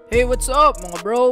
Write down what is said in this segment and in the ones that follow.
Hey, what's up mga bro?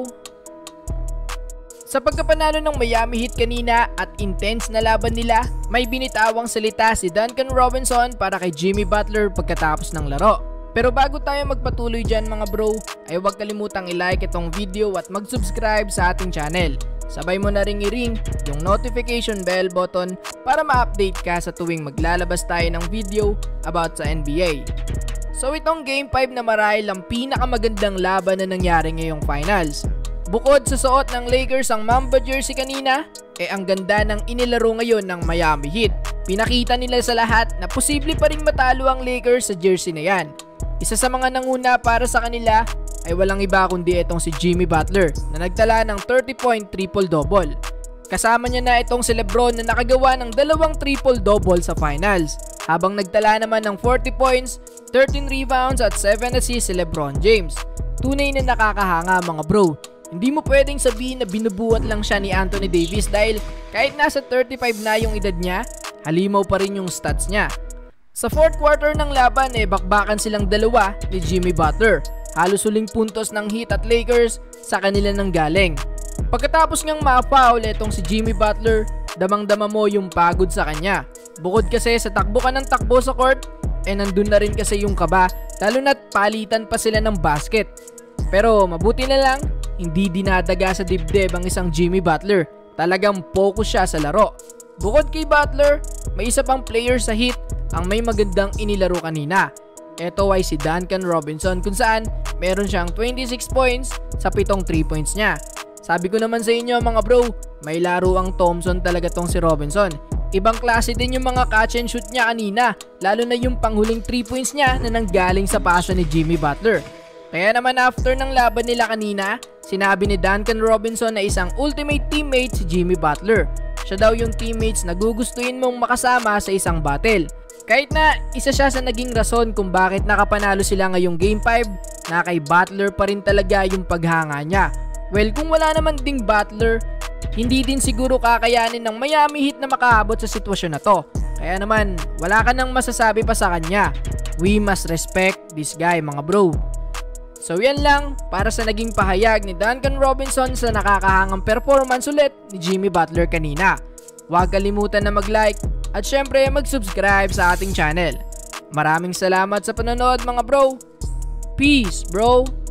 Sa pagkapanalo ng Miami Heat kanina at intense na laban nila, may binitawang salita si Duncan Robinson para kay Jimmy Butler pagkatapos ng laro. Pero bago tayo magpatuloy dyan mga bro, ay huwag kalimutang i-like itong video at mag-subscribe sa ating channel. Sabay mo na ring i-ring yung notification bell button para ma-update ka sa tuwing maglalabas tayo ng video about sa NBA. So itong Game 5 na marahil ang pinakamagandang laban na nangyari ngayong finals. Bukod sa suot ng Lakers ang Mamba jersey kanina, ang ganda ng inilaro ngayon ng Miami Heat. Pinakita nila sa lahat na posible pa rin matalo ang Lakers sa jersey na yan. Isa sa mga nanguna para sa kanila ay walang iba kundi itong si Jimmy Butler na nagtala ng 30-point triple-double. Kasama niya na itong si LeBron na nakagawa ng 2 triple-double sa finals, habang nagtala naman ng 40 points, 13 rebounds at 7 assists si LeBron James. Tunay na nakakahanga mga bro. Hindi mo pwedeng sabihin na binubuhat lang siya ni Anthony Davis dahil kahit nasa 35 na yung edad niya, halimaw pa rin yung stats niya. Sa fourth quarter ng laban bakbakan silang dalawa ni Jimmy Butler. Halos huling puntos ng Heat at Lakers sa kanila nang galing. Pagkatapos ngang ma-foul itong si Jimmy Butler, damang-dama mo yung pagod sa kanya. Bukod kasi sa takbo ka ng takbo sa court, nandun na rin kasi yung kaba, lalo na't palitan pa sila ng basket. Pero mabuti na lang, hindi dinadaga sa dibdib ang isang Jimmy Butler. Talagang focus siya sa laro. Bukod kay Butler, may isa pang player sa Heat ang may magandang inilaro kanina. Ito ay si Duncan Robinson kung saan meron siyang 26 points sa 7 3 points niya. Sabi ko naman sa inyo mga bro, may laro ang Thompson talaga tong si Robinson. Ibang klase din yung mga catch and shoot niya kanina, lalo na yung panghuling 3 points niya na nanggaling sa paso ni Jimmy Butler. Kaya naman after ng laban nila kanina, sinabi ni Duncan Robinson na isang ultimate teammate si Jimmy Butler. Siya daw yung teammates na gugustuhin mong makasama sa isang battle. Kahit na isa siya sa naging rason kung bakit nakapanalo sila ngayong Game 5, na kay Butler pa rin talaga yung paghanga niya. Well, kung wala naman ding Butler, hindi din siguro kakayanin ng Miami Heat na makaabot sa sitwasyon na to. Kaya naman, wala ka nang masasabi pa sa kanya. We must respect this guy mga bro. So yan lang para sa naging pahayag ni Duncan Robinson sa nakakahangang performance ulit ni Jimmy Butler kanina. Huwag kalimutan na mag-like at syempre mag-subscribe sa ating channel. Maraming salamat sa panonood mga bro. Peace bro!